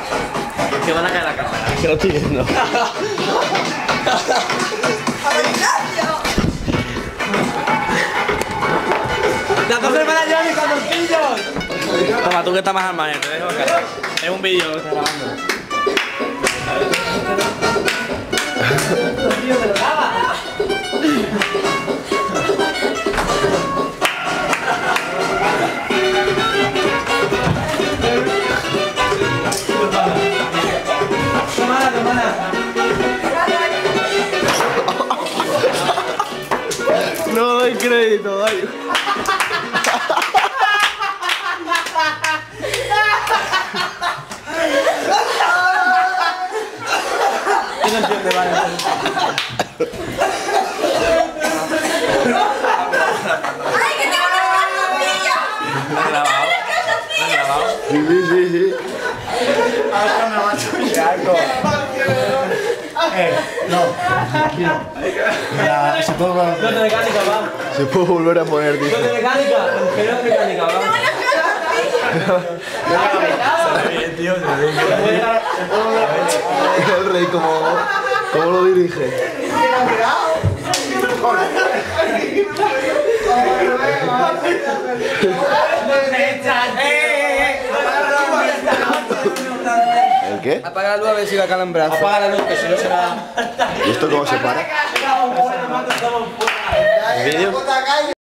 Que van a caer la cámara. Que lo estoy viendo. ¡Las dos hermanas Johnny con tortillos! Toma, tú que estás más al margen, te dejo acá. Es un vídeo que estás grabando. ¡Tío, te lo graba! No doy crédito, ay. ¿Qué no entiende, vale? ¡Ay, que te van a dar tortillas! ¿Lo has grabado? ¿Lo has grabado? Sí. No. Se puede volver. Yo de mecánica, va. Se puede volver a poner, Yo de dice. mecánica, pero es mecánica, va. ¡Te van a dar tortillas! El rey, ¿cómo lo dirige? ¿El qué? Apaga la luz a ver si va a calambrar. Apaga la luz, que si no se va... ¿Y esto cómo se para? ¿El vídeo?